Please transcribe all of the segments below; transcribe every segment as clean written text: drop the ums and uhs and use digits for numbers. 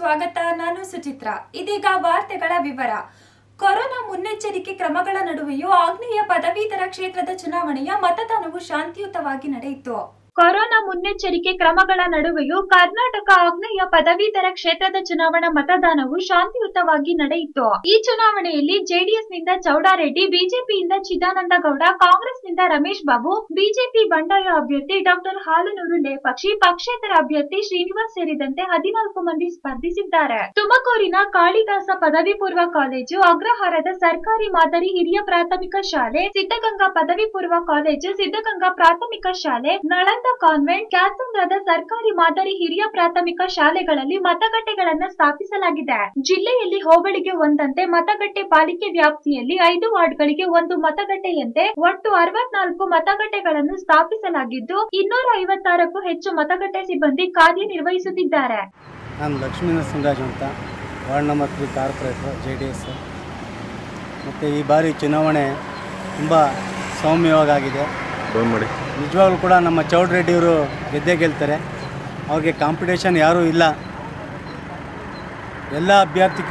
ಸ್ವಾಗತ. ನಾನು ಸುಚಿತ್ರಾ. ಇದೀಗ ವಾರ್ತೆಗಳ ವಿವರ. ಕೊರೋನಾ ಮುನ್ನೆಚ್ಚರಿಕೆ ಕ್ರಮಗಳ ನಡುವೆಯೂ ಆಗ್ನೇಯ ಪದವೀಧರ ಕ್ಷೇತ್ರದ ಚುನಾವಣೆಯ ಮತದಾನವು ಶಾಂತಿಯುತವಾಗಿ ನಡೆಯಿತು. ಕೊರೋನಾ ಮುನ್ನೆಚ್ಚರಿಕೆ ಕ್ರಮಗಳ ನಡುವೆಯೂ ಕರ್ನಾಟಕ ಆಗ್ನೇಯ ಪದವೀಧರ ಕ್ಷೇತ್ರದ ಚುನಾವಣಾ ಮತದಾನವು ಶಾಂತಿಯುತವಾಗಿ ನಡೆಯಿತು. ಈ ಚುನಾವಣೆಯಲ್ಲಿ ಜೆಡಿಎಸ್ನಿಂದ ಚೌಡಾರೆಡ್ಡಿ, ಬಿಜೆಪಿಯಿಂದ ಚಿದಾನಂದಗೌಡ, ಕಾಂಗ್ರೆಸ್ನಿಂದ ರಮೇಶ್ ಬಾಬು, ಬಿಜೆಪಿ ಬಂಡಾಯ ಅಭ್ಯರ್ಥಿ ಡಾಕ್ಟರ್ ಹಾಲನೂರು ಲೇಪಕ್ಷಿ, ಪಕ್ಷೇತರ ಅಭ್ಯರ್ಥಿ ಶ್ರೀನಿವಾಸ್ ಸೇರಿದಂತೆ 14 ಮಂದಿ ಸ್ಪರ್ಧಿಸಿದ್ದಾರೆ. ತುಮಕೂರಿನ ಕಾಳಿದಾಸ ಪದವಿ ಪೂರ್ವ ಕಾಲೇಜು, ಅಗ್ರಹಾರದ ಸರ್ಕಾರಿ ಮಾದರಿ ಹಿರಿಯ ಪ್ರಾಥಮಿಕ ಶಾಲೆ, ಸಿದ್ಧಗಂಗಾ ಪದವಿ ಪೂರ್ವ ಕಾಲೇಜು, ಸಿದ್ಧಗಂಗಾ ಪ್ರಾಥಮಿಕ ಶಾಲೆ, ನಳಂದ ಕಾನ್ವೆಂಟ್, ಕ್ಯಾತ್ಸಂದ್ರದ ಸರ್ಕಾರಿ ಮಾದರಿ ಹಿರಿಯ ಪ್ರಾಥಮಿಕ ಶಾಲೆಗಳಲ್ಲಿ ಮತಗಟ್ಟೆಗಳನ್ನು ಸ್ಥಾಪಿಸಲಾಗಿದೆ. ಜಿಲ್ಲೆಯಲ್ಲಿ ಹೋಬಳಿಗೆ ಒಂದಂತೆ ಮತಗಟ್ಟೆ, ಪಾಲಿಕೆ ವ್ಯಾಪ್ತಿಯಲ್ಲಿ 5 ವಾರ್ಡ್ಗಳಿಗೆ 1 ಮತಗಟ್ಟೆಯಂತೆ ಒಟ್ಟು 64 ಮತಗಟ್ಟೆಗಳನ್ನು ಸ್ಥಾಪಿಸಲಾಗಿದ್ದು 256ಕ್ಕೂ ಹೆಚ್ಚು ಮತಗಟ್ಟೆ ಸಿಬ್ಬಂದಿ ಕಾರ್ಯನಿರ್ವಹಿಸುತ್ತಿದ್ದಾರೆ. ನಾನು ಲಕ್ಷ್ಮೀನರಸಿಂಹರಾಜು ಅಂತ, ವಾರ್ಡ್ ನಂಬರ್ 3 ಕಾರ್ಪೊರೇಟರ್ JDS. ಮತ್ತು ಈ ಬಾರಿ ಚುನಾವಣೆ ತುಂಬ ಸೌಮ್ಯವಾಗಿದೆ. ನಿಜವಾಗ್ಲೂ ಕೂಡ ನಮ್ಮ ಚೌಡರೆಡ್ಡಿಯವರು ಗೆದ್ದೇ ಗೆಲ್ತಾರೆ. ಅವ್ರಿಗೆ ಕಾಂಪಿಟೇಷನ್ ಯಾರೂ ಇಲ್ಲ. ಎಲ್ಲ ಅಭ್ಯರ್ಥಿ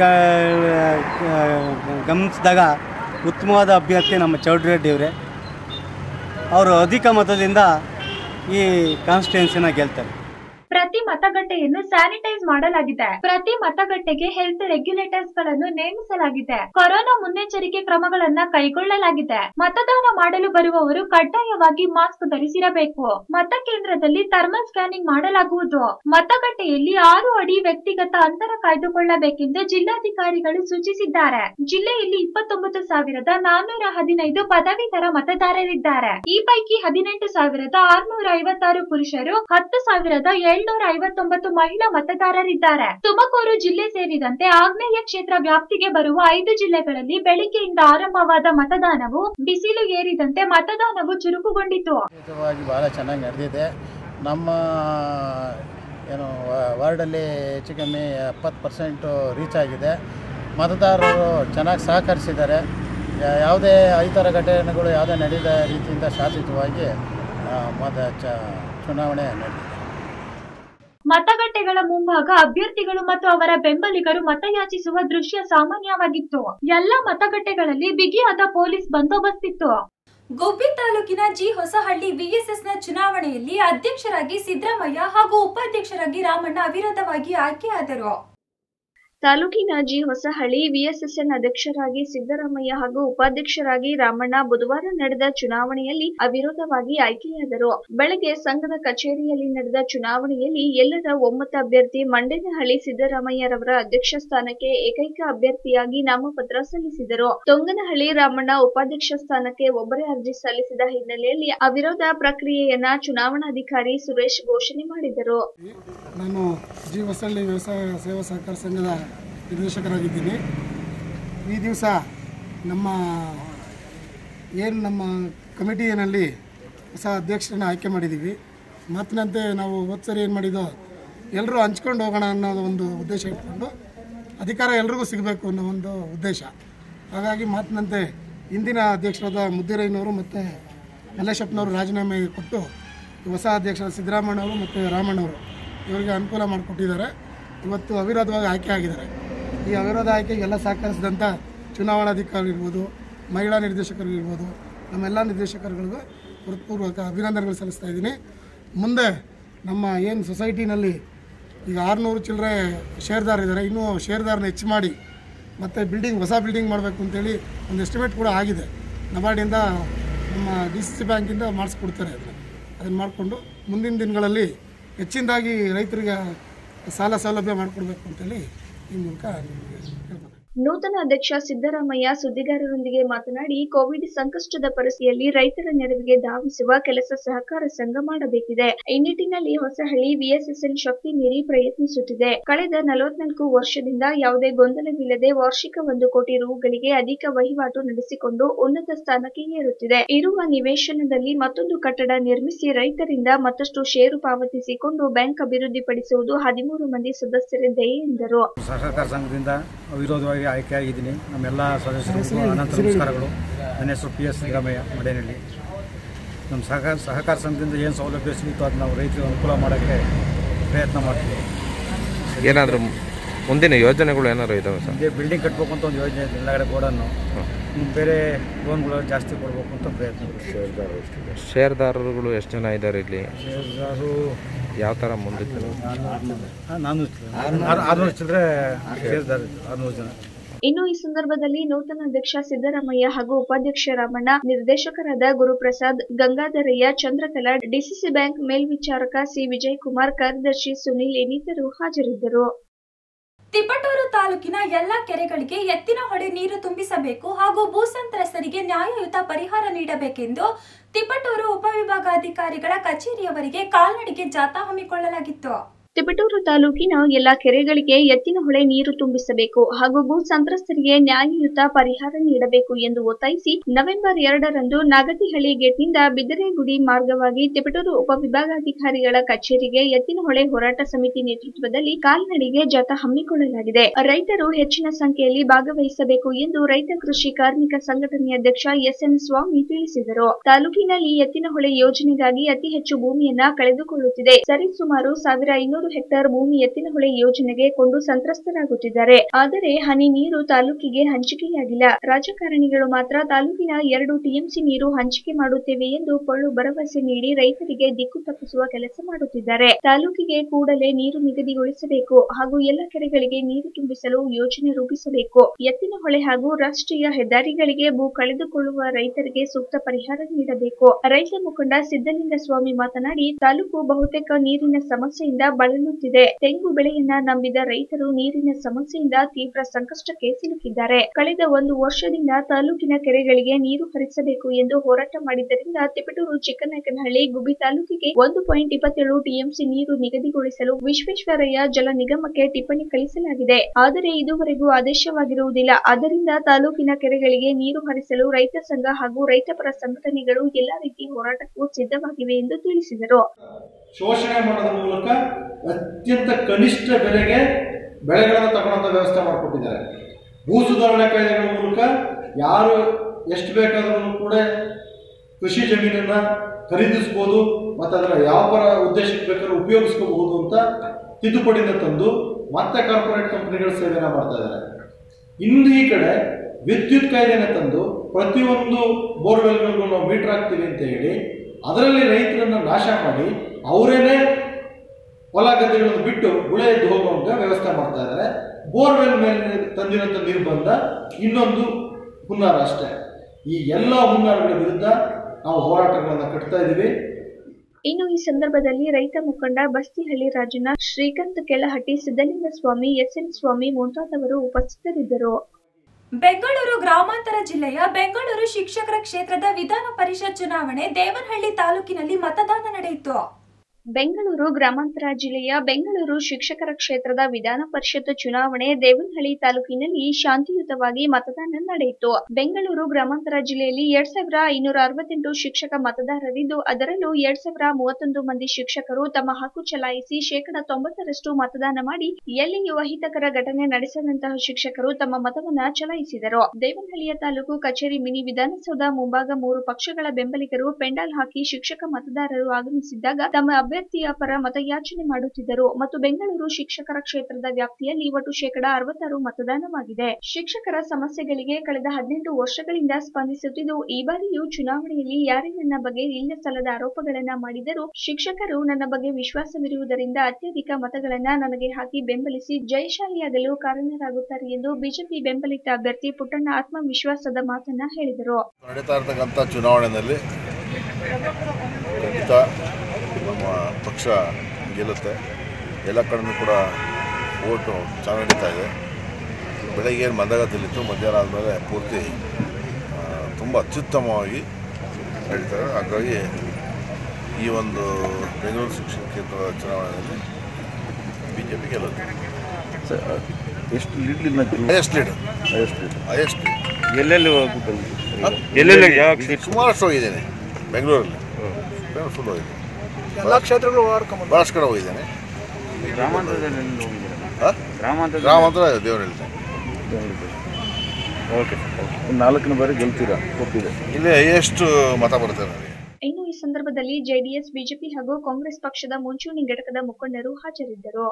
ಗಮನಿಸಿದಾಗ ಉತ್ತಮವಾದ ಅಭ್ಯರ್ಥಿ ನಮ್ಮ ಚೌಡರೆಡ್ಡಿಯವರೇ. ಅವರು ಅಧಿಕ ಮತದಿಂದ ಈ ಕಾನ್ಸ್ಟಿಟ್ಯೂನ್ಸಿನ ಗೆಲ್ತಾರೆ. ಪ್ರತಿ ಮತಗಟ್ಟೆಯನ್ನು ಸ್ಯಾನಿಟೈಸ್ ಮಾಡಲಾಗಿದೆ. ಪ್ರತಿ ಮತಗಟ್ಟೆಗೆ ಹೆಲ್ತ್ ರೆಗ್ಯುಲೇಟರ್ಸ್ ಗಳನ್ನು ನೇಮಿಸಲಾಗಿದೆ. ಕೊರೋನಾ ಮುನ್ನೆಚ್ಚರಿಕೆ ಕ್ರಮಗಳನ್ನ ಕೈಗೊಳ್ಳಲಾಗಿದೆ. ಮತದಾನ ಮಾಡಲು ಬರುವವರು ಕಡ್ಡಾಯವಾಗಿ ಮಾಸ್ಕ್ ಧರಿಸಿರಬೇಕು. ಮತಕೇಂದ್ರದಲ್ಲಿ ಥರ್ಮಲ್ ಸ್ಕ್ಯಾನಿಂಗ್ ಮಾಡಲಾಗುವುದು. ಮತಗಟ್ಟೆಯಲ್ಲಿ 6 ಅಡಿ ವ್ಯಕ್ತಿಗತ ಅಂತರ ಕಾಯ್ದುಕೊಳ್ಳಬೇಕೆಂದು ಜಿಲ್ಲಾಧಿಕಾರಿಗಳು ಸೂಚಿಸಿದ್ದಾರೆ. ಜಿಲ್ಲೆಯಲ್ಲಿ 29,415 ಪದವೀಧರ ಮತದಾರರಿದ್ದಾರೆ. ಈ ಪೈಕಿ 18,656 ಪುರುಷರು, 10,759 ಮಹಿಳಾ ಮತದಾರರಿದ್ದಾರೆ. ತುಮಕೂರು ಜಿಲ್ಲೆ ಸೇರಿದಂತೆ ಆಗ್ನೇಯ ಕ್ಷೇತ್ರ ವ್ಯಾಪ್ತಿಗೆ ಬರುವ 5 ಜಿಲ್ಲೆಗಳಲ್ಲಿ ಬೆಳಿಗ್ಗೆಯಿಂದ ಆರಂಭವಾದ ಮತದಾನವು ಬಿಸಿಲು ಏರಿದಂತೆ ಮತದಾನವು ಚುರುಕುಗೊಂಡಿತು. ಬಹಳ ಚೆನ್ನಾಗಿ ನಡೆದಿದೆ. ನಮ್ಮ ವಾರ್ಡಲ್ಲಿ ಹೆಚ್ಚು ಕಮ್ಮಿ 70% ರೀಚ್ ಆಗಿದೆ. ಮತದಾರರು ಚೆನ್ನಾಗಿ ಸಹಕರಿಸಿದ್ದಾರೆ. ಯಾವುದೇ ಅಹಿತರ ಘಟನೆಗಳು ಯಾವುದೇ ನಡೆದ ರೀತಿಯಿಂದ ಶಾಂತಿಯುತವಾಗಿ ಚುನಾವಣೆ ನಡೆದಿದೆ. ಮತಗಟ್ಟೆಗಳ ಮುಂಭಾಗ ಅಭ್ಯರ್ಥಿಗಳು ಮತ್ತು ಅವರ ಬೆಂಬಲಿಗರು ಮತಯಾಚಿಸುವ ದೃಶ್ಯ ಸಾಮಾನ್ಯವಾಗಿತ್ತು. ಎಲ್ಲ ಮತಗಟ್ಟೆಗಳಲ್ಲಿ ಬಿಗಿಯಾದ ಪೊಲೀಸ್ ಬಂದೋಬಸ್ತ್ ಇತ್ತು. ಗುಬ್ಬಿ ತಾಲೂಕಿನ ಜಿ ಹೊಸಹಳ್ಳಿ ವಿಎಸ್ಎಸ್ನ ಚುನಾವಣೆಯಲ್ಲಿ ಅಧ್ಯಕ್ಷರಾಗಿ ಸಿದ್ದರಾಮಯ್ಯ ಹಾಗೂ ಉಪಾಧ್ಯಕ್ಷರಾಗಿ ರಾಮಣ್ಣ ಅವಿರೋಧವಾಗಿ ಆಯ್ಕೆಯಾದರು. ತಾಲೂಕಿನ ಜಿ ಹೊಸಹಳ್ಳಿ ವಿಎಸ್ಎಸ್ಎನ್ ಅಧ್ಯಕ್ಷರಾಗಿ ಸಿದ್ದರಾಮಯ್ಯ ಹಾಗೂ ಉಪಾಧ್ಯಕ್ಷರಾಗಿ ರಾಮಣ್ಣ ಬುಧವಾರ ನಡೆದ ಚುನಾವಣೆಯಲ್ಲಿ ಅವಿರೋಧವಾಗಿ ಆಯ್ಕೆಯಾದರು. ಬೆಳಗ್ಗೆ ಸಂಘದ ಕಚೇರಿಯಲ್ಲಿ ನಡೆದ ಚುನಾವಣೆಯಲ್ಲಿ ಎಲ್ಲರ ಒಮ್ಮತ ಅಭ್ಯರ್ಥಿ ಮಂಡೇನಹಳ್ಳಿ ಸಿದ್ದರಾಮಯ್ಯರವರ ಅಧ್ಯಕ್ಷ ಸ್ಥಾನಕ್ಕೆ ಏಕೈಕ ಅಭ್ಯರ್ಥಿಯಾಗಿ ನಾಮಪತ್ರ ಸಲ್ಲಿಸಿದರು. ತೊಂಗನಹಳ್ಳಿ ರಾಮಣ್ಣ ಉಪಾಧ್ಯಕ್ಷ ಸ್ಥಾನಕ್ಕೆ ಒಬ್ಬರೇ ಅರ್ಜಿ ಸಲ್ಲಿಸಿದ ಹಿನ್ನೆಲೆಯಲ್ಲಿ ಅವಿರೋಧ ಪ್ರಕ್ರಿಯೆಯನ್ನ ಚುನಾವಣಾಧಿಕಾರಿ ಸುರೇಶ್ ಘೋಷಣೆ ಮಾಡಿದರು. ನಾನು ಜಿ ಹೊಸಹಳ್ಳಿ ವ್ಯವಸಾಯ ಸೇವಾ ಸಹಕಾರ ಸಂಘದ ನಿರ್ದೇಶಕರಾಗಿದ್ದೀನಿ. ಈ ದಿವಸ ನಮ್ಮ ಕಮಿಟಿಯಲ್ಲಿ ಹೊಸ ಅಧ್ಯಕ್ಷರನ್ನು ಆಯ್ಕೆ ಮಾಡಿದ್ದೀವಿ. ಮಾತಿನಂತೆ ನಾವು ಸರಿ ಏನು ಮಾಡಿದ್ದೋ ಎಲ್ಲರೂ ಹಂಚ್ಕೊಂಡು ಹೋಗೋಣ ಅನ್ನೋದು ಒಂದು ಉದ್ದೇಶ ಇಟ್ಕೊಂಡು ಅಧಿಕಾರ ಎಲ್ರಿಗೂ ಸಿಗಬೇಕು ಅನ್ನೋ ಒಂದು ಉದ್ದೇಶ. ಹಾಗಾಗಿ ಮಾತಿನಂತೆ ಇಂದಿನ ಅಧ್ಯಕ್ಷರಾದ ಮುದ್ದಿರಯ್ಯನವರು ಮತ್ತು ಮಲ್ಲೇಶಪ್ಪನವರು ರಾಜೀನಾಮೆ ಕೊಟ್ಟು ಹೊಸ ಅಧ್ಯಕ್ಷರಾದ ಸಿದ್ದರಾಮಯ್ಯನವರು ಮತ್ತು ರಾಮಣ್ಣವರು ಇವರಿಗೆ ಅನುಕೂಲ ಮಾಡಿಕೊಟ್ಟಿದ್ದಾರೆ. ಇವತ್ತು ಅವಿರೋಧವಾಗಿ ಆಯ್ಕೆ ಆಗಿದ್ದಾರೆ. ಈ ಅವಿರೋಧ ಆಯ್ಕೆಗೆ ಎಲ್ಲ ಸಹಕರಿಸಿದಂಥ ಚುನಾವಣಾಧಿಕಾರಿ ಇರ್ಬೋದು, ಮಹಿಳಾ ನಿರ್ದೇಶಕರು ಇರ್ಬೋದು, ನಮ್ಮೆಲ್ಲ ನಿರ್ದೇಶಕರುಗಳಿಗೂ ಹೃತ್ಪೂರ್ವಕ ಅಭಿನಂದನೆಗಳು ಸಲ್ಲಿಸ್ತಾ ಇದ್ದೀನಿ. ಮುಂದೆ ನಮ್ಮ ಏನು ಸೊಸೈಟಿನಲ್ಲಿ ಈಗ 600 ಚಿಲ್ಲರೆ ಷೇರ್ದಾರಿದ್ದಾರೆ. ಇನ್ನೂ ಷೇರ್ದಾರನ್ನ ಹೆಚ್ಚು ಮಾಡಿ ಮತ್ತು ಹೊಸ ಬಿಲ್ಡಿಂಗ್ ಮಾಡಬೇಕು ಅಂತೇಳಿ ಒಂದು ಎಸ್ಟಿಮೇಟ್ ಕೂಡ ಆಗಿದೆ. ನಬಾರ್ಡಿಂದ ನಮ್ಮ DCC ಬ್ಯಾಂಕಿಂದ ಮಾಡಿಸ್ಕೊಡ್ತಾರೆ. ಅದನ್ನು ಮಾಡಿಕೊಂಡು ಮುಂದಿನ ದಿನಗಳಲ್ಲಿ ಹೆಚ್ಚಿನದಾಗಿ ರೈತರಿಗೆ ಸಾಲ ಸೌಲಭ್ಯ ಮಾಡಿಕೊಡ್ಬೇಕು ಅಂತೇಳಿ ಈ ಮೂಲಕ ಹೇಳ್ಬೋದು. ನೂತನ ಅಧ್ಯಕ್ಷ ಸಿದ್ದರಾಮಯ್ಯ ಸುದ್ದಿಗಾರರೊಂದಿಗೆ ಮಾತನಾಡಿ, ಕೋವಿಡ್ ಸಂಕಷ್ಟದ ಪರಿಸ್ಥಿತಿಯಲ್ಲಿ ರೈತರ ನೆರವಿಗೆ ಧಾವಿಸುವ ಕೆಲಸ ಸಹಕಾರ ಸಂಘ ಮಾಡಬೇಕಿದೆ. ಈ ನಿಟ್ಟಿನಲ್ಲಿ ಹೊಸಹಳ್ಳಿ ವಿಎಸ್ಎಸ್ಎನ್ ಶಕ್ತಿ ಮೀರಿ ಪ್ರಯತ್ನಿಸುತ್ತಿದೆ. ಕಳೆದ 44 ವರ್ಷದಿಂದ ಯಾವುದೇ ಗೊಂದಲವಿಲ್ಲದೆ ವಾರ್ಷಿಕ 1 ಕೋಟಿ ರುಗಳಿಗೆ ಅಧಿಕ ವಹಿವಾಟು ನಡೆಸಿಕೊಂಡು ಉನ್ನತ ಸ್ಥಾನಕ್ಕೆ ಏರುತ್ತಿದೆ. ಇರುವ ನಿವೇಶನದಲ್ಲಿ ಮತ್ತೊಂದು ಕಟ್ಟಡ ನಿರ್ಮಿಸಿ ರೈತರಿಂದ ಮತ್ತಷ್ಟು ಷೇರು ಪಾವತಿಸಿಕೊಂಡು ಬ್ಯಾಂಕ್ ಅಭಿವೃದ್ಧಿಪಡಿಸುವುದು 13 ಮಂದಿ ಸದಸ್ಯರಿದೆ ಎಂದರು. ಸಹಕಾರ ಸಂಘದಿಂದ ವಿರೋಧವಾಗಿ ಆಯ್ಕೆಯಾಗಿದ್ದೀನಿ. ನಮ್ಮೆಲ್ಲ ಸದಸ್ಯರಿಗೂ ಅನಂತ ನಮಸ್ಕಾರಗಳು. ನನ್ನ ಹೆಸರು PS ಸಿದ್ದರಾಮಯ್ಯ ಮಡೇನಹಳ್ಳಿ. ನಮ್ಮ ಸಹಕಾರ ಸಂಘದಿಂದ ಏನು ಸೌಲಭ್ಯ ಸಿಗುತ್ತೋ ಅದು ನಾವು ರೈತರಿಗೆ ಅನುಕೂಲ ಮಾಡೋಕ್ಕೆ ಪ್ರಯತ್ನ ಮಾಡ್ತೀವಿ. ಏನಾದರೂ ಮುಂದಿನ ಯೋಜನೆಗಳು ಏನಾರು ಇದಾವೆ ಸರ್? ಇದೇ ಬಿಲ್ಡಿಂಗ್ ಕಟ್ಟಬೇಕು ಅಂತ ಒಂದು ಯೋಜನೆ ಇದೆ, ಎಲ್ಲಗಡೆ ಗೋಡನ್ನು. ಬೇರೆ ಲೋನ್ಗಳು ಜಾಸ್ತಿ ಕೊಡಬೇಕು ಅಂತ ಪ್ರಯತ್ನ. ಷೇರ್ದಾರರುಗಳು ಎಷ್ಟು ಜನ ಇದ್ದಾರೆ ಇಲ್ಲಿ? ಷೇರ್ದಾರರು ಯಾವ ಥರ ಮುಂದಕ್ಕೆ? 600 ಚಿಲ್ಲರೆ ಷೇರ್ದಾರ, 600 ಜನ. ಇನ್ನು ಈ ಸಂದರ್ಭದಲ್ಲಿ ನೂತನ ಅಧ್ಯಕ್ಷ ಸಿದ್ದರಾಮಯ್ಯ ಹಾಗೂ ಉಪಾಧ್ಯಕ್ಷ ರಾಮಣ್ಣ, ನಿರ್ದೇಶಕರಾದ ಗುರುಪ್ರಸಾದ್, ಗಂಗಾಧರಯ್ಯ, ಚಂದ್ರಕಲಾ, ಡಿಸಿಸಿ ಬ್ಯಾಂಕ್ ಮೇಲ್ವಿಚಾರಕ ಸಿ ವಿಜಯಕುಮಾರ್, ಕಾರ್ಯದರ್ಶಿ ಸುನಿಲ್ ಇನ್ನಿತರರು ಹಾಜರಿದ್ದರು. ತಿಪಟೂರು ತಾಲೂಕಿನ ಎಲ್ಲಾ ಕೆರೆಗಳಿಗೆ ಎತ್ತಿನ ಹೊಳೆ ನೀರು ತುಂಬಿಸಬೇಕು ಹಾಗೂ ಭೂ ಸಂತ್ರಸ್ತರಿಗೆ ನ್ಯಾಯಯುತ ಪರಿಹಾರ ನೀಡಬೇಕೆಂದು ತಿಪಟೂರು ಉಪವಿಭಾಗಾಧಿಕಾರಿಗಳ ಕಚೇರಿಯವರಿಗೆ ಕಾಲ್ನಡಿಗೆ ಜಾಥಾ ಹಮ್ಮಿಕೊಳ್ಳಲಾಗಿತ್ತು. ತಿಪಟೂರು ತಾಲೂಕಿನ ಎಲ್ಲಾ ಕೆರೆಗಳಿಗೆ ಎತ್ತಿನ ಹೊಳೆ ನೀರು ತುಂಬಿಸಬೇಕು ಹಾಗೂ ಭೂ ಸಂತ್ರಸ್ತರಿಗೆ ನ್ಯಾಯಯುತ ಪರಿಹಾರ ನೀಡಬೇಕು ಎಂದು ಒತ್ತಾಯಿಸಿ ನವೆಂಬರ್ 2ರಂದು ನಾಗತಿಹಳ್ಳಿ ಗೇಟ್ನಿಂದ ಬಿದರೆಗುಡಿ ಮಾರ್ಗವಾಗಿ ತಿಪಟೂರು ಉಪವಿಭಾಗಾಧಿಕಾರಿಗಳ ಕಚೇರಿಗೆ ಎತ್ತಿನ ಹೊಳೆ ಹೋರಾಟ ಸಮಿತಿ ನೇತೃತ್ವದಲ್ಲಿ ಕಾಲ್ನಡಿಗೆ ಜಾಥಾ ಹಮ್ಮಿಕೊಳ್ಳಲಾಗಿದೆ. ರೈತರು ಹೆಚ್ಚಿನ ಸಂಖ್ಯೆಯಲ್ಲಿ ಭಾಗವಹಿಸಬೇಕು ಎಂದು ರೈತ ಕೃಷಿ ಕಾರ್ಮಿಕ ಸಂಘಟನೆಯ ಅಧ್ಯಕ್ಷ ಎಸ್ಎನ್ ಸ್ವಾಮಿ ತಿಳಿಸಿದರು. ತಾಲೂಕಿನಲ್ಲಿ ಎತ್ತಿನ ಹೊಳೆ ಯೋಜನೆಗಾಗಿ ಅತಿ ಹೆಚ್ಚು ಭೂಮಿಯನ್ನ ಕಳೆದುಕೊಳ್ಳುತ್ತಿದೆ. ಸರಿಸುಮಾರು 1500 ಹೆಕ್ಟೇರ್ ಭೂಮಿ ಎತ್ತಿನ ಹೊಳೆ ಯೋಜನೆಗೆ ಕೊಂಡು ಸಂತ್ರಸ್ತರಾಗುತ್ತಿದ್ದಾರೆ. ಆದರೆ ಹನಿ ನೀರು ತಾಲೂಕಿಗೆ ಹಂಚಿಕೆಯಾಗಿಲ್ಲ. ರಾಜಕಾರಣಿಗಳು ಮಾತ್ರ ತಾಲೂಕಿನ 2 ಟಿಎಂಸಿ ನೀರು ಹಂಚಿಕೆ ಮಾಡುತ್ತೇವೆ ಎಂದು ಪೊಳ್ಳು ಭರವಸೆ ನೀಡಿ ರೈತರಿಗೆ ದಿಕ್ಕು ತಪ್ಪಿಸುವ ಕೆಲಸ ಮಾಡುತ್ತಿದ್ದಾರೆ. ತಾಲೂಕಿಗೆ ಕೂಡಲೇ ನೀರು ನಿಗದಿಗೊಳಿಸಬೇಕು ಹಾಗೂ ಎಲ್ಲ ಕೆರೆಗಳಿಗೆ ನೀರು ತುಂಬಿಸಲು ಯೋಜನೆ ರೂಪಿಸಬೇಕು. ಎತ್ತಿನ ಹೊಳೆ ಹಾಗೂ ರಾಷ್ಟ್ರೀಯ ಹೆದ್ದಾರಿಗಳಿಗೆ ಭೂ ಕಳೆದುಕೊಳ್ಳುವ ರೈತರಿಗೆ ಸೂಕ್ತ ಪರಿಹಾರ ನೀಡಬೇಕು. ರೈತ ಮುಖಂಡ ಸಿದ್ದಲಿಂಗಸ್ವಾಮಿ ಮಾತನಾಡಿ, ತಾಲೂಕು ಬಹುತೇಕ ನೀರಿನ ಸಮಸ್ಯೆಯಿಂದ ಬಳಲುತ್ತಿದೆ. ತೆಂಗು ಬೆಳೆಯನ್ನ ನಂಬಿದ ರೈತರು ನೀರಿನ ಸಮಸ್ಯೆಯಿಂದ ತೀವ್ರ ಸಂಕಷ್ಟಕ್ಕೆ ಸಿಲುಕಿದ್ದಾರೆ. ಕಳೆದ 1 ವರ್ಷದಿಂದ ತಾಲೂಕಿನ ಕೆರೆಗಳಿಗೆ ನೀರು ಹರಿಸಬೇಕು ಎಂದು ಹೋರಾಟ ಮಾಡಿದ್ದರಿಂದ ತಿಪಟೂರು, ಚಿಕ್ಕನಾಯಕನಹಳ್ಳಿ, ಗುಬ್ಬಿ ತಾಲೂಕಿಗೆ 1.27 ಟಿಎಂಸಿ ನೀರು ನಿಗದಿಗೊಳಿಸಲು ವಿಶ್ವೇಶ್ವರಯ್ಯ ಜಲ ನಿಗಮಕ್ಕೆ ಟಿಪ್ಪಣಿ ಕಳಿಸಲಾಗಿದೆ. ಆದರೆ ಇದುವರೆಗೂ ಆದೇಶವಾಗಿರುವುದಿಲ್ಲ. ಆದ್ದರಿಂದ ತಾಲೂಕಿನ ಕೆರೆಗಳಿಗೆ ನೀರು ಹರಿಸಲು ರೈತ ಸಂಘ ಹಾಗೂ ರೈತಪರ ಸಂಘಟನೆಗಳು ಎಲ್ಲಾ ರೀತಿ ಹೋರಾಟಕ್ಕೂ ಸಿದ್ಧವಾಗಿವೆ ಎಂದು ತಿಳಿಸಿದರು. ಶೋಷಣೆ ಮಾಡೋದ್ರ ಮೂಲಕ ಅತ್ಯಂತ ಕನಿಷ್ಠ ಬೆಲೆಗೆ ಬೆಳೆಗಳನ್ನು ತಗೊಳ್ಳೋಂಥ ವ್ಯವಸ್ಥೆ ಮಾಡಿಕೊಟ್ಟಿದ್ದಾರೆ. ಭೂ ಸುಧಾರಣಾ ಕಾಯ್ದೆಗಳ ಮೂಲಕ ಯಾರು ಎಷ್ಟು ಬೇಕಾದ್ರೂ ಕೂಡ ಕೃಷಿ ಜಮೀನನ್ನು ಖರೀದಿಸ್ಬೋದು ಮತ್ತು ಅದರ ವ್ಯಾಪಾರ ಉದ್ದೇಶಕ್ಕೆ ಬೇಕಾದ್ರೂ ಉಪಯೋಗಿಸ್ಕೋಬಹುದು ಅಂತ ತಿದ್ದುಪಡಿನ ತಂದು ಮತ್ತೆ ಕಾರ್ಪೊರೇಟ್ ಕಂಪನಿಗಳು ಸೇವೆನ ಮಾಡ್ತಾ ಇದ್ದಾರೆ. ಇನ್ನು ಈ ಕಡೆ ವಿದ್ಯುತ್ ಕಾಯ್ದೆನ ತಂದು ಪ್ರತಿಯೊಂದು ಬೋರ್ವೆಲ್ಗಳಿಗೂ ನಾವು ಮೀಟರ್ ಹಾಕ್ತೀವಿ ಅಂತ ಹೇಳಿ ಅದರಲ್ಲಿ ರೈತರನ್ನು ನಾಶ ಮಾಡಿ ಅವರೇನೆ ಹೊಲ ಗದ್ದೆಗಳನ್ನು ಬಿಟ್ಟು ಗುಳೆ ಎದ್ದು ಹೋಗುವಂಥ ವ್ಯವಸ್ಥೆ ಮಾಡ್ತಾ ಇದ್ದಾರೆ. ಬೋರ್ವೆಲ್ ಮೇಲೆ ತಂದಿರುವಂಥ ನಿರ್ಬಂಧ ಇನ್ನೊಂದು ಹುನ್ನಾರ ಅಷ್ಟೇ. ಈ ಎಲ್ಲ ಹುನ್ನಾರಗಳ ವಿರುದ್ಧ ನಾವು ಹೋರಾಟಗಳನ್ನು ಕಟ್ತಾ ಇದ್ದೀವಿ. ಇನ್ನು ಈ ಸಂದರ್ಭದಲ್ಲಿ ರೈತ ಮುಖಂಡ ಬಸ್ತಿಹಳ್ಳಿ ರಾಜಣ್ಣ, ಶ್ರೀಕಾಂತ್ ಕೆಳಹಟ್ಟಿ, ಸಿದ್ದಲಿಂಗಸ್ವಾಮಿ, ಎಸ್ಎನ್ ಸ್ವಾಮಿ ಮುಂತಾದವರು ಉಪಸ್ಥಿತರಿದ್ದರು. ಬೆಂಗಳೂರು ಗ್ರಾಮಾಂತರ ಜಿಲ್ಲೆಯ ಬೆಂಗಳೂರು ಶಿಕ್ಷಕರ ಕ್ಷೇತ್ರದ ವಿಧಾನ ಪರಿಷತ್ ಚುನಾವಣೆ ದೇವನಹಳ್ಳಿ ತಾಲೂಕಿನಲ್ಲಿ ಮತದಾನ ನಡೆಯಿತು. ಬೆಂಗಳೂರು ಗ್ರಾಮಾಂತರ ಜಿಲ್ಲೆಯ ಬೆಂಗಳೂರು ಶಿಕ್ಷಕರ ಕ್ಷೇತ್ರದ ವಿಧಾನ ಪರಿಷತ್ ಚುನಾವಣೆ ದೇವನಹಳ್ಳಿ ತಾಲೂಕಿನಲ್ಲಿ ಶಾಂತಿಯುತವಾಗಿ ಮತದಾನ ನಡೆಯಿತು. ಬೆಂಗಳೂರು ಗ್ರಾಮಾಂತರ ಜಿಲ್ಲೆಯಲ್ಲಿ 2568 ಶಿಕ್ಷಕ ಮತದಾರರಿದ್ದು, ಅದರಲ್ಲೂ 2031 ಮಂದಿ ಶಿಕ್ಷಕರು ತಮ್ಮ ಹಕ್ಕು ಚಲಾಯಿಸಿ 90% ಮತದಾನ ಮಾಡಿ ಎಲ್ಲಿಯೂ ಅಹಿತಕರ ಘಟನೆ ನಡೆಸದಂತಹ ಶಿಕ್ಷಕರು ತಮ್ಮ ಮತವನ್ನ ಚಲಾಯಿಸಿದರು. ದೇವನಹಳ್ಳಿಯ ತಾಲೂಕು ಕಚೇರಿ ಮಿನಿ ವಿಧಾನಸೌಧ ಮುಂಭಾಗ 3 ಪಕ್ಷಗಳ ಬೆಂಬಲಿಗರು ಪೆಂಡಾಲ್ ಹಾಕಿ ಶಿಕ್ಷಕ ಮತದಾರರು ಆಗಮಿಸಿದ್ದಾಗ ತಮ್ಮ ಅಭ್ಯರ್ಥಿಯ ಪರ ಮತಯಾಚನೆ ಮಾಡುತ್ತಿದ್ದರು ಮತ್ತು ಬೆಂಗಳೂರು ಶಿಕ್ಷಕರ ಕ್ಷೇತ್ರದ ವ್ಯಾಪ್ತಿಯಲ್ಲಿ ಒಟ್ಟು 66 ಮತದಾನವಾಗಿದೆ. ಶಿಕ್ಷಕರ ಸಮಸ್ಯೆಗಳಿಗೆ ಕಳೆದ 18 ವರ್ಷಗಳಿಂದ ಸ್ಪಂದಿಸುತ್ತಿದ್ದು, ಈ ಬಾರಿಯೂ ಚುನಾವಣೆಯಲ್ಲಿ ಯಾರೇ ನನ್ನ ಬಗ್ಗೆ ಇಲ್ಲ ಸಲ್ಲದ ಆರೋಪಗಳನ್ನ ಮಾಡಿದರೂ ಶಿಕ್ಷಕರು ನನ್ನ ಬಗ್ಗೆ ವಿಶ್ವಾಸವಿರುವುದರಿಂದ ಅತ್ಯಧಿಕ ಮತಗಳನ್ನ ನನಗೆ ಹಾಕಿ ಬೆಂಬಲಿಸಿ ಜಯಶಾಲಿಯಾಗಲು ಕಾರಣರಾಗುತ್ತಾರೆ ಎಂದು ಬಿಜೆಪಿ ಬೆಂಬಲಿತ ಅಭ್ಯರ್ಥಿ ಪುಟ್ಟಣ್ಣ ಆತ್ಮವಿಶ್ವಾಸದ ಮಾತನ್ನ ಹೇಳಿದರು. ನಡೀತಾ ಇರತಕ್ಕಂಥ ಚುನಾವಣೆಯಲ್ಲಿ ಖಂಡಿತ ನಮ್ಮ ಪಕ್ಷ ಗೆಲ್ಲುತ್ತೆ. ಎಲ್ಲ ಕಡೆಯೂ ಕೂಡ ಓಟು ಚೆನ್ನಾಗಿ ನಡೀತಾ ಇದೆ. ಬೆಳಗ್ಗೆ ಏನು ಮಂದಗತಿಯಲ್ಲಿತ್ತು, ಮಧ್ಯಾಹ್ನ ಆದಮೇಲೆ ಪೂರ್ತಿ ತುಂಬ ಅತ್ಯುತ್ತಮವಾಗಿ ನಡೀತಾರೆ. ಹಾಗಾಗಿ ಈ ಒಂದು ಬೆಂಗಳೂರು ಶಿಕ್ಷಣ ಕ್ಷೇತ್ರದ ಚುನಾವಣೆಯಲ್ಲಿ ಬಿ ಜೆ ಪಿ ಗೆಲ್ಲುತ್ತೆ. ಎಷ್ಟು ಲೀಡ್? Highest lead. ಎಲ್ಲೆಲ್ಲಿ ಸುಮಾರಷ್ಟು ಹೋಗಿದ್ದೇನೆ. ಬೆಂಗಳೂರಲ್ಲಿ ಫುಲ್ ಹೋಗಿದೆ. ಎಲ್ಲ ಕ್ಷೇತ್ರಗಳು ಭಾಳಷ್ಟು ಕಡೆ ಹೋಗಿದ್ದೇನೆ. ಗ್ರಾಮಾಂತರ ದೇವನಹಳ್ಳಿ. ಓಕೆ, 4ನೇ ಬಾರಿ ಗೆಲ್ತೀರಾ? ಒಪ್ಪಿದೆ. ಇಲ್ಲಿ ಹೈಯೆಸ್ಟ್ ಮತ ಬರುತ್ತೆ ನನಗೆ. ಇನ್ನು ಈ ಸಂದರ್ಭದಲ್ಲಿ ಜೆಡಿಎಸ್, ಬಿಜೆಪಿ ಹಾಗೂ ಕಾಂಗ್ರೆಸ್ ಪಕ್ಷದ ಮುಂಚೂಣಿ ಘಟಕದ ಮುಖಂಡರು ಹಾಜರಿದ್ದರು.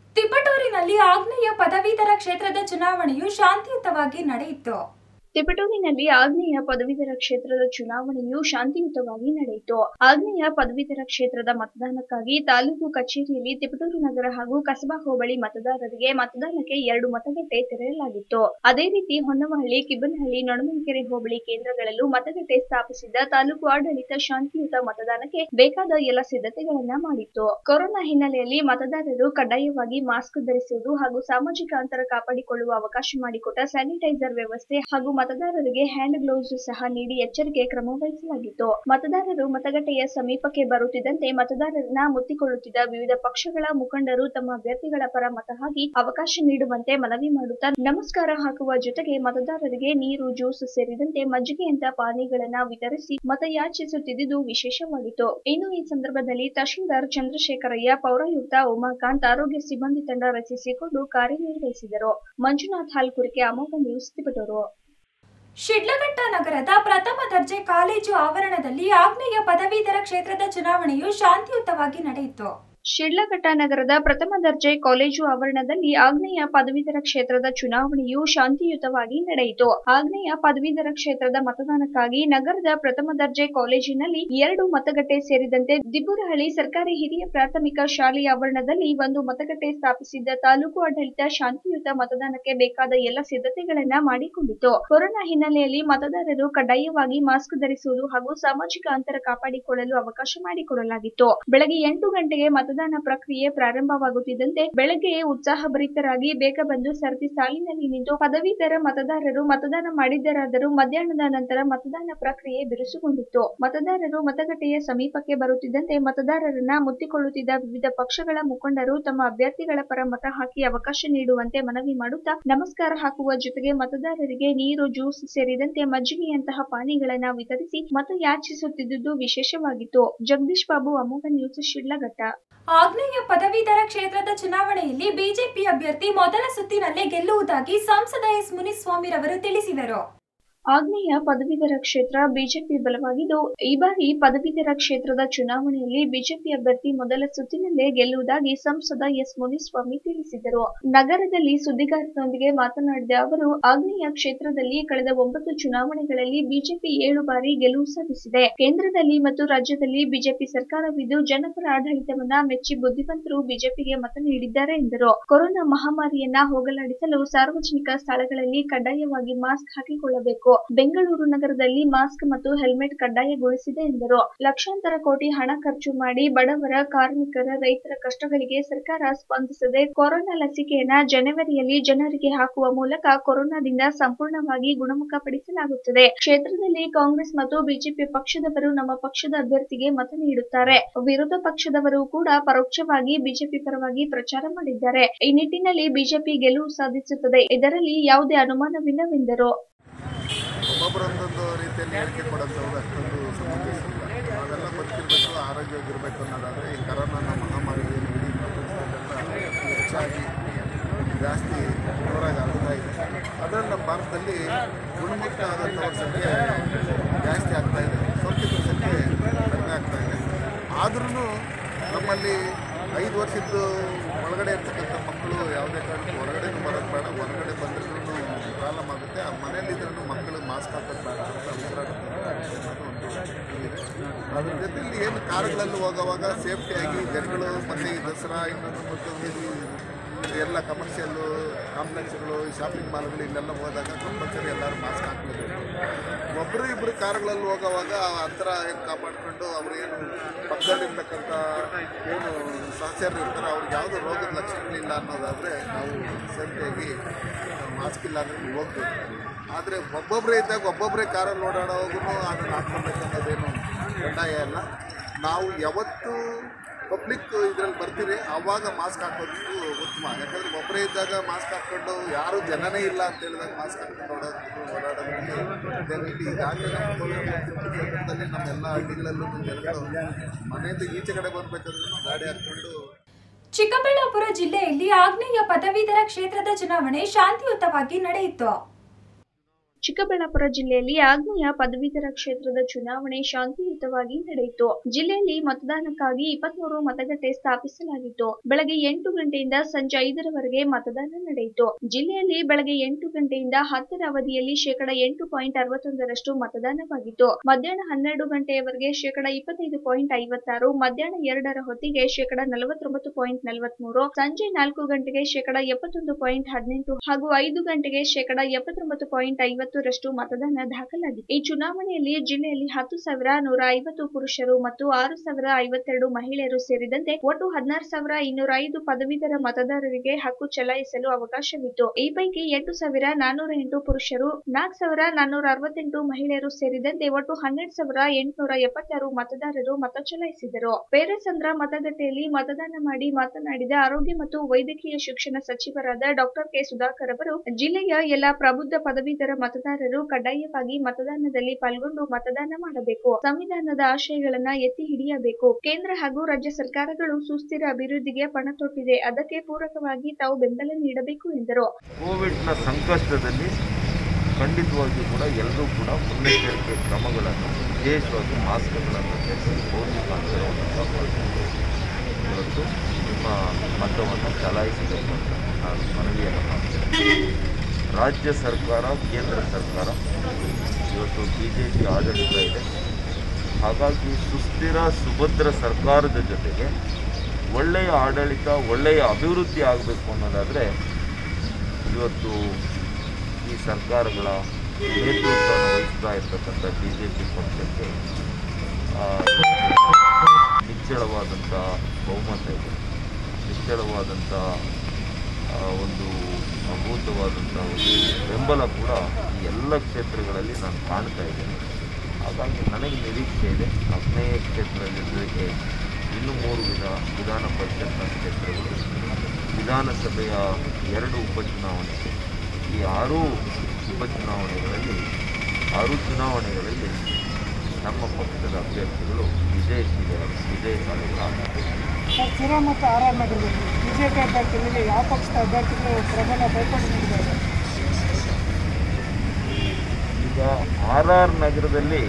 ತಿಪಟೂರಿನಲ್ಲಿ ಆಗ್ನೇಯ ಪದವೀಧರ ಕ್ಷೇತ್ರದ ಚುನಾವಣೆಯು ಶಾಂತಿಯುತವಾಗಿ ನಡೆಯಿತು. ತಿಪಟೂರಿನಲ್ಲಿ ಆಗ್ನೇಯ ಪದವೀಧರ ಕ್ಷೇತ್ರದ ಚುನಾವಣೆಯು ಶಾಂತಿಯುತವಾಗಿ ನಡೆಯಿತು. ಆಗ್ನೇಯ ಪದವೀಧರ ಕ್ಷೇತ್ರದ ಮತದಾನಕ್ಕಾಗಿ ತಾಲೂಕು ಕಚೇರಿಯಲ್ಲಿ ತಿಪಟೂರು ನಗರ ಹಾಗೂ ಕಸಬಾ ಹೋಬಳಿ ಮತದಾರರಿಗೆ ಮತದಾನಕ್ಕೆ 2 ಮತಗಟ್ಟೆ ತೆರೆಯಲಾಗಿತ್ತು. ಅದೇ ರೀತಿ ಹೊನ್ನವಹಳ್ಳಿ, ಕಿಬ್ಬನಹಳ್ಳಿ, ನೊಣಮಂಕೆರೆ ಹೋಬಳಿ ಕೇಂದ್ರಗಳಲ್ಲೂ ಮತಗಟ್ಟೆ ಸ್ಥಾಪಿಸಿದ್ದ ತಾಲೂಕು ಆಡಳಿತ ಶಾಂತಿಯುತ ಮತದಾನಕ್ಕೆ ಬೇಕಾದ ಎಲ್ಲ ಸಿದ್ಧತೆಗಳನ್ನ ಮಾಡಿತ್ತು. ಕೊರೋನಾ ಹಿನ್ನೆಲೆಯಲ್ಲಿ ಮತದಾರರು ಕಡ್ಡಾಯವಾಗಿ ಮಾಸ್ಕ್ ಧರಿಸುವುದು ಹಾಗೂ ಸಾಮಾಜಿಕ ಅಂತರ ಕಾಪಾಡಿಕೊಳ್ಳುವ ಅವಕಾಶ ಮಾಡಿಕೊಟ್ಟ ಸ್ಯಾನಿಟೈಸರ್ ವ್ಯವಸ್ಥೆ ಹಾಗೂ ಮತದಾರರಿಗೆ ಹ್ಯಾಂಡ್ ಗ್ಲೌಸ್ ಸಹ ನೀಡಿ ಎಚ್ಚರಿಕೆ ಕ್ರಮ ವಹಿಸಲಾಗಿತ್ತು. ಮತದಾರರು ಮತಗಟ್ಟೆಯ ಸಮೀಪಕ್ಕೆ ಬರುತ್ತಿದ್ದಂತೆ ಮತದಾರರನ್ನ ಮುತ್ತಿಕೊಳ್ಳುತ್ತಿದ್ದ ವಿವಿಧ ಪಕ್ಷಗಳ ಮುಖಂಡರು ತಮ್ಮ ಅಭ್ಯರ್ಥಿಗಳ ಪರ ಮತ ಹಾಕಿ ಅವಕಾಶ ನೀಡುವಂತೆ ಮನವಿ ಮಾಡುತ್ತಾ ನಮಸ್ಕಾರ ಹಾಕುವ ಜೊತೆಗೆ ಮತದಾರರಿಗೆ ನೀರು, ಜ್ಯೂಸ್ ಸೇರಿದಂತೆ ಮಜ್ಜಿಗೆಯಂತ ಪಾನೀಯಗಳನ್ನ ವಿತರಿಸಿ ಮತಯಾಚಿಸುತ್ತಿದ್ದುದು ವಿಶೇಷವಾಗಿತ್ತು. ಇನ್ನು ಈ ಸಂದರ್ಭದಲ್ಲಿ ತಹಶೀಲ್ದಾರ್ ಚಂದ್ರಶೇಖರಯ್ಯ, ಪೌರಾಯುಕ್ತ ಉಮಾಕಾಂತ್, ಆರೋಗ್ಯ ಸಿಬ್ಬಂದಿ ತಂಡ ರಚಿಸಿಕೊಂಡು ಕಾರ್ಯನಿರ್ವಹಿಸಿದರು. ಮಂಜುನಾಥ್ ಹಾಲ್ಕುರಿಕೆ, ಅಮೋಘ ನ್ಯೂಸ್, ತಿಪಟೂರು. ಶಿಡ್ಲಘಟ್ಟ ನಗರದ ಪ್ರಥಮ ದರ್ಜೆ ಕಾಲೇಜು ಆವರಣದಲ್ಲಿ ಆಗ್ನೇಯ ಪದವೀಧರ ಕ್ಷೇತ್ರದ ಚುನಾವಣೆಯು ಶಾಂತಿಯುತವಾಗಿ ನಡೆಯಿತು. ಶಿಡ್ಲಘಟ್ಟ ನಗರದ ಪ್ರಥಮ ದರ್ಜೆ ಕಾಲೇಜು ಆವರಣದಲ್ಲಿ ಆಗ್ನೇಯ ಪದವೀಧರ ಕ್ಷೇತ್ರದ ಚುನಾವಣೆಯು ಶಾಂತಿಯುತವಾಗಿ ನಡೆಯಿತು. ಆಗ್ನೇಯ ಪದವೀಧರ ಕ್ಷೇತ್ರದ ಮತದಾನಕ್ಕಾಗಿ ನಗರದ ಪ್ರಥಮ ದರ್ಜೆ ಕಾಲೇಜಿನಲ್ಲಿ 2 ಮತಗಟ್ಟೆ ಸೇರಿದಂತೆ ದಿಬ್ಬುರಹಳ್ಳಿ ಸರ್ಕಾರಿ ಹಿರಿಯ ಪ್ರಾಥಮಿಕ ಶಾಲೆಯ ಆವರಣದಲ್ಲಿ 1 ಮತಗಟ್ಟೆ ಸ್ಥಾಪಿಸಿದ್ದ ತಾಲೂಕು ಆಡಳಿತ ಶಾಂತಿಯುತ ಮತದಾನಕ್ಕೆ ಬೇಕಾದ ಎಲ್ಲ ಸಿದ್ಧತೆಗಳನ್ನ ಮಾಡಿಕೊಂಡಿತು. ಕೊರೋನಾ ಹಿನ್ನೆಲೆಯಲ್ಲಿ ಮತದಾರರು ಕಡ್ಡಾಯವಾಗಿ ಮಾಸ್ಕ್ ಧರಿಸುವುದು ಹಾಗೂ ಸಾಮಾಜಿಕ ಅಂತರ ಕಾಪಾಡಿಕೊಳ್ಳಲು ಅವಕಾಶ ಮಾಡಿಕೊಡಲಾಗಿತ್ತು. ಬೆಳಗ್ಗೆ 8 ಗಂಟೆಗೆ ಮತದಾನ ಪ್ರಕ್ರಿಯೆ ಪ್ರಾರಂಭವಾಗುತ್ತಿದ್ದಂತೆ ಬೆಳಗ್ಗೆ ಉತ್ಸಾಹಭರಿತರಾಗಿ ಬೇಗ ಬಂದು ಸರತಿ ಸಾಲಿನಲ್ಲಿ ನಿಂತು ಪದವೀಧರ ಮತದಾರರು ಮತದಾನ ಮಾಡಿದ್ದರಾದರೂ ಮಧ್ಯಾಹ್ನದ ನಂತರ ಮತದಾನ ಪ್ರಕ್ರಿಯೆ ಬಿರುಸುಗೊಂಡಿತ್ತು. ಮತದಾರರು ಮತಗಟ್ಟೆಯ ಸಮೀಪಕ್ಕೆ ಬರುತ್ತಿದ್ದಂತೆ ಮತದಾರರನ್ನ ಮುತ್ತಿಕೊಳ್ಳುತ್ತಿದ್ದ ವಿವಿಧ ಪಕ್ಷಗಳ ಮುಖಂಡರು ತಮ್ಮ ಅಭ್ಯರ್ಥಿಗಳ ಪರ ಮತ ಹಾಕಿ ಅವಕಾಶ ನೀಡುವಂತೆ ಮನವಿ ಮಾಡುತ್ತಾ ನಮಸ್ಕಾರ ಹಾಕುವ ಜೊತೆಗೆ ಮತದಾರರಿಗೆ ನೀರು, ಜ್ಯೂಸ್ ಸೇರಿದಂತೆ ಮಜ್ಜಿಗೆಯಂತಹ ಪಾನೀಯಗಳನ್ನ ವಿತರಿಸಿ ಮತ ಯಾಚಿಸುತ್ತಿದ್ದುದು ವಿಶೇಷವಾಗಿತ್ತು. ಜಗದೀಶ್ ಬಾಬು, ಅಮೋಘ ನ್ಯೂಸ್, ಶಿಡ್ಲಘಟ್ಟ. ಆಗ್ನೇಯ ಪದವೀಧರ ಕ್ಷೇತ್ರದ ಚುನಾವಣೆಯಲ್ಲಿ ಬಿಜೆಪಿ ಅಭ್ಯರ್ಥಿ ಮೊದಲ ಸುತ್ತಿನಲ್ಲೇ ಗೆಲ್ಲುವುದಾಗಿ ಸಂಸದ ಎಸ್ ಮುನಿಸ್ವಾಮಿರವರು ತಿಳಿಸಿದರು. ಆಗ್ನೇಯ ಪದವೀಧರ ಕ್ಷೇತ್ರ ಬಿಜೆಪಿ ಬಲವಾಗಿದ್ದು, ಈ ಬಾರಿ ಪದವೀಧರ ಕ್ಷೇತ್ರದ ಚುನಾವಣೆಯಲ್ಲಿ ಬಿಜೆಪಿ ಅಭ್ಯರ್ಥಿ ಮೊದಲ ಸುತ್ತಿನಲ್ಲೇ ಗೆಲ್ಲುವುದಾಗಿ ಸಂಸದ ಎಸ್ ಮುನಿಸ್ವಾಮಿ ತಿಳಿಸಿದರು. ನಗರದಲ್ಲಿ ಸುದ್ದಿಗಾರರೊಂದಿಗೆ ಮಾತನಾಡಿದ ಅವರು, ಆಗ್ನೇಯ ಕ್ಷೇತ್ರದಲ್ಲಿ ಕಳೆದ 9 ಚುನಾವಣೆಗಳಲ್ಲಿ ಬಿಜೆಪಿ 7 ಬಾರಿ ಗೆಲುವು ಸಾಧಿಸಿದೆ. ಕೇಂದ್ರದಲ್ಲಿ ಮತ್ತು ರಾಜ್ಯದಲ್ಲಿ ಬಿಜೆಪಿ ಸರ್ಕಾರವಿದ್ದು ಜನಪರ ಆಡಳಿತವನ್ನ ಮೆಚ್ಚಿ ಬುದ್ಧಿವಂತರು ಬಿಜೆಪಿಗೆ ಮತ ನೀಡಿದ್ದಾರೆ ಎಂದರು. ಕೊರೋನಾ ಮಹಾಮಾರಿಯನ್ನ ಹೋಗಲಾಡಿಸಲು ಸಾರ್ವಜನಿಕ ಸ್ಥಳಗಳಲ್ಲಿ ಕಡ್ಡಾಯವಾಗಿ ಮಾಸ್ಕ್ ಹಾಕಿಕೊಳ್ಳಬೇಕು. ಬೆಂಗಳೂರು ನಗರದಲ್ಲಿ ಮಾಸ್ಕ್ ಮತ್ತು ಹೆಲ್ಮೆಟ್ ಕಡ್ಡಾಯಗೊಳಿಸಿದೆ ಎಂದರು. ಲಕ್ಷಾಂತರ ಕೋಟಿ ಹಣ ಖರ್ಚು ಮಾಡಿ ಬಡವರ, ಕಾರ್ಮಿಕರ, ರೈತರ ಕಷ್ಟಗಳಿಗೆ ಸರ್ಕಾರ ಸ್ಪಂದಿಸದೆ ಕೊರೋನಾ ಲಸಿಕೆಯನ್ನ ಜನವರಿಯಲ್ಲಿ ಜನರಿಗೆ ಹಾಕುವ ಮೂಲಕ ಕೊರೋನಾದಿಂದ ಸಂಪೂರ್ಣವಾಗಿ ಗುಣಮುಖಪಡಿಸಲಾಗುತ್ತದೆ. ಕ್ಷೇತ್ರದಲ್ಲಿ ಕಾಂಗ್ರೆಸ್ ಮತ್ತು ಬಿಜೆಪಿ ಪಕ್ಷದವರು ನಮ್ಮ ಪಕ್ಷದ ಅಭ್ಯರ್ಥಿಗೆ ಮತ ನೀಡುತ್ತಾರೆ. ವಿರೋಧ ಪಕ್ಷದವರು ಕೂಡ ಪರೋಕ್ಷವಾಗಿ ಬಿಜೆಪಿ ಪರವಾಗಿ ಪ್ರಚಾರ ಮಾಡಿದ್ದಾರೆ. ಈ ನಿಟ್ಟಿನಲ್ಲಿ ಬಿಜೆಪಿ ಗೆಲುವು ಸಾಧಿಸುತ್ತದೆ, ಇದರಲ್ಲಿ ಯಾವುದೇ ಅನುಮಾನವಿಲ್ಲವೆಂದರು. ಒಬ್ಬೊಬ್ಬರೊಂದೊಂದು ರೀತಿಯಲ್ಲಿ ಹೇಳಿಕೆ ಕೊಡೋಂಥವ್ರು ಅಷ್ಟೊಂದು ಸಮಂಜಸವಿಲ್ಲ. ನಾವೆಲ್ಲ ಬದುಕಿರಬೇಕು, ಆರೋಗ್ಯವಾಗಿರಬೇಕು ಅನ್ನೋದಾದರೆ ಈ ಕರೋನಾ ಮಹಾಮಾರಿಯಲ್ಲಿ ಇಡೀ ಪ್ರಪಂಚದಲ್ಲೆಲ್ಲ ಹೆಚ್ಚಾಗಿ ಜಾಸ್ತಿ ಜೋರಾಗಿ ಆಗ್ತಾ ಇದೆ. ಅದರಲ್ಲಿ ನಮ್ಮ ಭಾರತದಲ್ಲಿ ಗುಣಮುಖ ಆದಂಥವ್ರ ಸಂಖ್ಯೆ ಜಾಸ್ತಿ ಆಗ್ತಾ ಇದೆ, ಸೋಂಕಿತರ ಸಂಖ್ಯೆ ಕಡಿಮೆ ಆಗ್ತಾ ಇದೆ. ಆದ್ರೂ ನಮ್ಮಲ್ಲಿ 5 ವರ್ಷದ ಒಳಗಡೆ ಇರ್ತಕ್ಕಂಥ ಮಕ್ಕಳು ಯಾವುದೇ ಕಾರಣಕ್ಕೂ ಹೊರಗಡೆನೂ ಬರೋದು ಬೇಡ, ಹೊರಗಡೆ ಬಂದ್ರೂ ಪ್ರಾಬ್ಲಮ್ ಆಗುತ್ತೆ. ಆ ಮನೆಯಲ್ಲಿದ್ರೂ ಮಕ್ಕಳು ಮಾಸ್ಕ್ ಹಾಕೋದು ಬೇಡ ಅಂತ ಅನ್ನೋದು ಒಂದು ಇದೆ. ಅದ್ರ ಜೊತೆಯಲ್ಲಿ ಏನು ಕಾರುಗಳಲ್ಲಿ ಹೋಗೋವಾಗ ಸೇಫ್ಟಿಯಾಗಿ ಜನಗಳು ಮತ್ತು ಈ ದಸರಾ ಇನ್ನೊಂದು ಮತ್ತು ಎಲ್ಲ ಕಮರ್ಷಿಯಲ್ಲು ಕಾಂಪ್ಲೆಕ್ಸ್ಗಳು, ಶಾಪಿಂಗ್ ಮಾಲ್ಗಳು ಇಲ್ಲೆಲ್ಲ ಹೋದಾಗ ಕಂಪಲ್ಸರಿ ಎಲ್ಲರೂ ಮಾಸ್ಕ್ ಹಾಕಲೇಬೇಕು. ಒಬ್ಬರು ಇಬ್ಬರು ಕಾರುಗಳಲ್ಲಿ ಹೋಗೋವಾಗ ಅಂತರ ಏನು ಕಾಪಾಡಿಕೊಂಡು ಅವರು ಏನು ಪಕ್ಕದಲ್ಲಿರ್ತಕ್ಕಂಥ ಏನು ಸಹಚರರು ಇರ್ತಾರೆ ಅವ್ರಿಗೆ ಯಾವುದೋ ರೋಗದ ಲಕ್ಷಣಗಳಿಲ್ಲ ಅನ್ನೋದಾದರೆ ನಾವು ಸೇಫ್ಟಿಯಾಗಿ ಮಾಸ್ಕ್ ಇಲ್ಲ ಅಂದರೆ ಹೋಗ್ಬೇಕು. ಆದರೆ ಒಬ್ಬೊಬ್ಬರೇ ಇದ್ದಾಗ ಒಬ್ಬೊಬ್ಬರೇ ಕಾರಲ್ಲಿ ಓಡಾಡೋವಾಗೂ ಅದನ್ನು ಹಾಕ್ಕೊಬೇಕು ಅನ್ನೋದೇನು ಕಡ್ಡಾಯ ಅಲ್ಲ. ನಾವು ಯಾವತ್ತು ಪಬ್ಲಿಕ್ ಇದರಲ್ಲಿ ಬರ್ತೀರಿ ಆವಾಗ ಮಾಸ್ಕ್ ಹಾಕೋದು ಉತ್ತಮ. ಯಾಕಂದರೆ ಒಬ್ಬರೇ ಇದ್ದಾಗ ಮಾಸ್ಕ್ ಹಾಕ್ಕೊಂಡು ಯಾರೂ ಜನನೇ ಇಲ್ಲ ಅಂತ ಹೇಳಿದಾಗ ಮಾಸ್ಕ್ ಹಾಕ್ಕೊಂಡು ಓಡಾಡೋದ್ರಲ್ಲಿ ಈಗಾಗಲೇ ನಮ್ಮ ನಮ್ಮೆಲ್ಲ ಹಳ್ಳಿಗಳಲ್ಲೂ ಜನಗಳು ಮನೆಯಿಂದ ಈಚೆ ಕಡೆ ಬರಬೇಕಾದ್ರೂ ಗಾಡಿ ಹಾಕ್ಕೊಂಡು. ಚಿಕ್ಕಬಳ್ಳಾಪುರ ಜಿಲ್ಲೆಯಲ್ಲಿ ಆಗ್ನೇಯ ಪದವೀಧರ ಕ್ಷೇತ್ರದ ಚುನಾವಣೆ ಶಾಂತಿಯುತವಾಗಿ ನಡೆಯಿತು. ಚಿಕ್ಕಬಳ್ಳಾಪುರ ಜಿಲ್ಲೆಯಲ್ಲಿ ಆಗ್ನೇಯ ಪದವೀಧರ ಕ್ಷೇತ್ರದ ಚುನಾವಣೆ ಶಾಂತಿಯುತವಾಗಿ ನಡೆಯಿತು. ಜಿಲ್ಲೆಯಲ್ಲಿ ಮತದಾನಕ್ಕಾಗಿ 23 ಮತಗಟ್ಟೆ ಸ್ಥಾಪಿಸಲಾಗಿತ್ತು. ಬೆಳಗ್ಗೆ 8 ಗಂಟೆಯಿಂದ ಸಂಜೆ 5ರವರೆಗೆ ಮತದಾನ ನಡೆಯಿತು. ಜಿಲ್ಲೆಯಲ್ಲಿ ಬೆಳಗ್ಗೆ 8 ಗಂಟೆಯಿಂದ 10ರ ಅವಧಿಯಲ್ಲಿ 8.61% ಮತದಾನವಾಗಿತ್ತು. ಮಧ್ಯಾಹ್ನ 12 ಗಂಟೆಯವರೆಗೆ 25.56%, ಮಧ್ಯಾಹ್ನ 2ರ ಹೊತ್ತಿಗೆ 49.43%, ಸಂಜೆ 4 ಗಂಟೆಗೆ 71.18% ಹಾಗೂ 5 ಗಂಟೆಗೆ 79.50% ಮತದಾನ ದಾಖಲಾಗಿದೆ. ಈ ಚುನಾವಣೆಯಲ್ಲಿ ಜಿಲ್ಲೆಯಲ್ಲಿ 10,150 ಪುರುಷರು ಮತ್ತು 6,052 ಮಹಿಳೆಯರು ಸೇರಿದಂತೆ ಒಟ್ಟು 16,205 ಪದವೀಧರ ಮತದಾರರಿಗೆ ಹಕ್ಕು ಚಲಾಯಿಸಲು ಅವಕಾಶವಿತ್ತು. ಈ ಪೈಕಿ 8,408 ಪುರುಷರು, 4,468 ಮಹಿಳೆಯರು ಸೇರಿದಂತೆ ಒಟ್ಟು 12,876 ಮತದಾರರು ಮತ ಚಲಾಯಿಸಿದರು. ಪೇರೆಸಂದ್ರ ಮತಗಟ್ಟೆಯಲ್ಲಿ ಮತದಾನ ಮಾಡಿ ಮಾತನಾಡಿದ ಆರೋಗ್ಯ ಮತ್ತು ವೈದ್ಯಕೀಯ ಶಿಕ್ಷಣ ಸಚಿವರಾದ ಡಾಕ್ಟರ್ ಕೆ. ಸುಧಾಕರ್ ಅವರು, ಜಿಲ್ಲೆಯ ಎಲ್ಲಾ ಪ್ರಬುದ್ಧ ಪದವೀಧರ ಮತದಾರರು ಕಡ್ಡಾಯವಾಗಿ ಮತದಾನದಲ್ಲಿ ಪಾಲ್ಗೊಂಡು ಮತದಾನ ಮಾಡಬೇಕು. ಸಂವಿಧಾನದ ಆಶಯಗಳನ್ನ ಎತ್ತಿ ಹಿಡಿಯಬೇಕು. ಕೇಂದ್ರ ಹಾಗೂ ರಾಜ್ಯ ಸರ್ಕಾರಗಳು ಸುಸ್ಥಿರ ಅಭಿವೃದ್ಧಿಗೆ ಪಣ ತೊಟ್ಟಿದೆ. ಅದಕ್ಕೆ ಪೂರಕವಾಗಿ ತಾವು ಬೆಂಬಲ ನೀಡಬೇಕು ಎಂದರು. ಕೋವಿಡ್ನ ಸಂಕಷ್ಟದಲ್ಲಿ ಖಂಡಿತವಾಗಿಯೂ ಕೂಡ ಎಲ್ಲರೂ ಕೂಡ ಮುನ್ನೆಚ್ಚರಿಕೆ ಕ್ರಮಗಳನ್ನು, ವಿಶೇಷವಾಗಿ ಮಾಸ್ಕ್ಗಳನ್ನು ಧರಿಸಿ ಭೌತಿಕ ಅಂತರವನ್ನು ಕಾಪಾಡಿಕೊಂಡು ಇವತ್ತು ನಿಮ್ಮ ಮತವನ್ನು ಚಲಾಯಿಸಬೇಕು ಅಂತ ನಾನು ಮನವಿಯನ್ನು ಮಾಡ್ತೇನೆ. ರಾಜ್ಯ ಸರ್ಕಾರ, ಕೇಂದ್ರ ಸರ್ಕಾರ ಇವತ್ತು ಬಿಜೆಪಿ ಆಡಳಿತ ಇದೆ. ಹಾಗಾಗಿ ಸುಸ್ಥಿರ ಸುಭದ್ರ ಸರ್ಕಾರದ ಜೊತೆಗೆ ಒಳ್ಳೆಯ ಆಡಳಿತ, ಒಳ್ಳೆಯ ಅಭಿವೃದ್ಧಿ ಆಗಬೇಕು ಅನ್ನೋದಾದರೆ ಇವತ್ತು ಈ ಸರ್ಕಾರಗಳ ನೇತೃತ್ವವನ್ನು ವಹಿಸ್ತಾ ಇರ್ತಕ್ಕಂಥ ಬಿಜೆಪಿ ಪಕ್ಷಕ್ಕೆ ನಿಚ್ಚಳವಾದಂಥ ಬಹುಮತ ಇದೆ. ನಿಚ್ಚಳವಾದಂಥ ಒಂದು ಅಭೂತವಾದಂಥ ಒಂದು ಬೆಂಬಲ ಕೂಡ ಈ ಎಲ್ಲ ಕ್ಷೇತ್ರಗಳಲ್ಲಿ ನಾನು ಕಾಣ್ತಾ ಇದ್ದೇನೆ. ಹಾಗಾಗಿ ನನಗೆ ನಿರೀಕ್ಷೆ ಇದೆ, ಆಗ್ನೇಯ ಕ್ಷೇತ್ರದಲ್ಲಿದ್ದಕ್ಕೆ ಇನ್ನೂ 3 ವಿಧಾನ ಪರಿಷತ್ನ ಕ್ಷೇತ್ರಗಳು, ವಿಧಾನಸಭೆಯ 2 ಉಪಚುನಾವಣೆ, ಈ 6 ಚುನಾವಣೆಗಳಲ್ಲಿ ನಮ್ಮ ಪಕ್ಷದ ಅಭ್ಯರ್ಥಿಗಳು ವಿಜಯ ಸಾಧನೆಗಳಾಗುತ್ತಾರೆ. ಶಿರಾ ಮತ್ತು ಆರ್ ನಗರದಲ್ಲಿ ಬಿಜೆಪಿ ಅಭ್ಯರ್ಥಿಗಳಿಗೆ ಯಾವ ಪಕ್ಷದ ಅಭ್ಯರ್ಥಿಗಳು ಪ್ರಬಲ ಪೈಪೋಟಿ ನೀಡಿದ್ದಾರೆ? ಈಗ ಆರ್ ನಗರದಲ್ಲಿ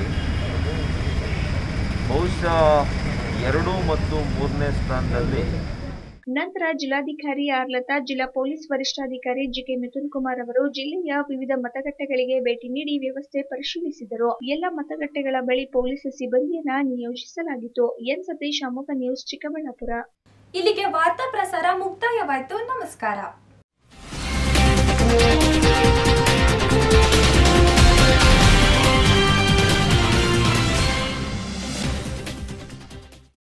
ಬಹುಶಃ 2 ಮತ್ತು 3ನೇ ಸ್ಥಾನದಲ್ಲಿ. ನಂತರ ಜಿಲ್ಲಾಧಿಕಾರಿ ಆರ್ ಲತಾ, ಜಿಲ್ಲಾ ಪೊಲೀಸ್ ವರಿಷ್ಠಾಧಿಕಾರಿ ಜಿಕೆ ಮಿಥುನ್ ಕುಮಾರ್ ಅವರು ಜಿಲ್ಲೆಯ ವಿವಿಧ ಮತಗಟ್ಟೆಗಳಿಗೆ ಭೇಟಿ ನೀಡಿ ವ್ಯವಸ್ಥೆ ಪರಿಶೀಲಿಸಿದರು. ಎಲ್ಲ ಮತಗಟ್ಟೆಗಳ ಬಳಿ ಪೊಲೀಸ್ ಸಿಬ್ಬಂದಿಯನ್ನ ನಿಯೋಜಿಸಲಾಗಿತ್ತು. N Satish, Amogha news, Chikkaballapur. ಇಲ್ಲಿಗೆ ವಾರ್ತಾ ಪ್ರಸಾರ ಮುಕ್ತಾಯವಾಯಿತು. ನಮಸ್ಕಾರ.